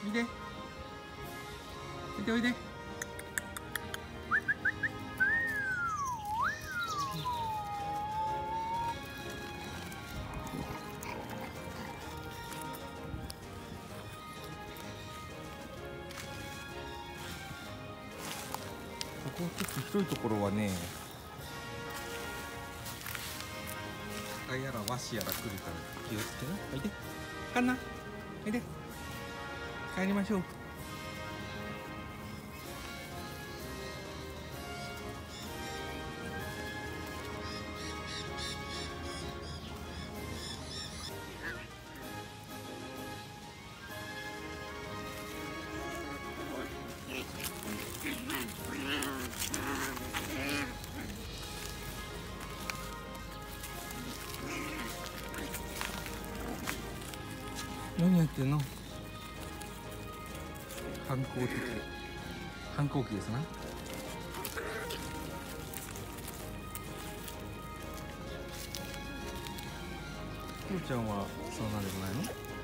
いでおいでおいで。ここちょっと広いところはね、蚊やらワシやら来るから気をつけな。おいでかんな、おいで帰りましょう。何やってんの？反抗期ですな。きょうちゃんはそんなんでもないの？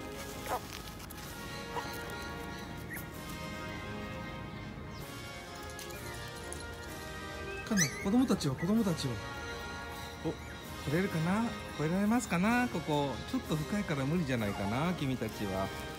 かな、子供たちはお、来れるかな、来られますかな。ここちょっと深いから無理じゃないかな、君たちは。